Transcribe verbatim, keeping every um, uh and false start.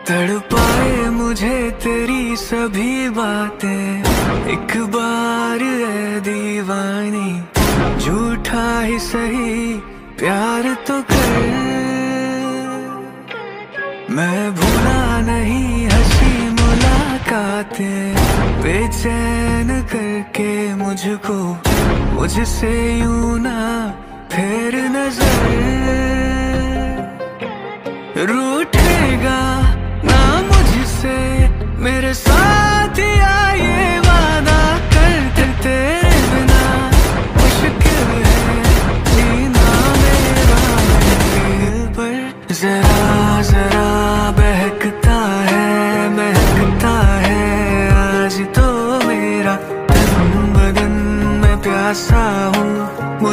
तड़पाए मुझे तेरी सभी बातें, एक बार ऐ दीवानी झूठा ही सही प्यार तो कर। मैं भूला नहीं हंसी मुलाकातें, बेचैन करके मुझको मुझसे यूं ना फेर नजर। रूठेगा ना मुझसे मेरे साथ या ये वादा करते, तेरे बिना मुश्किल है जीना मेरा। दिल पर जरा जरा बहकता है महकता है आज तो मेरा तन बदन, मैं प्यासा हूँ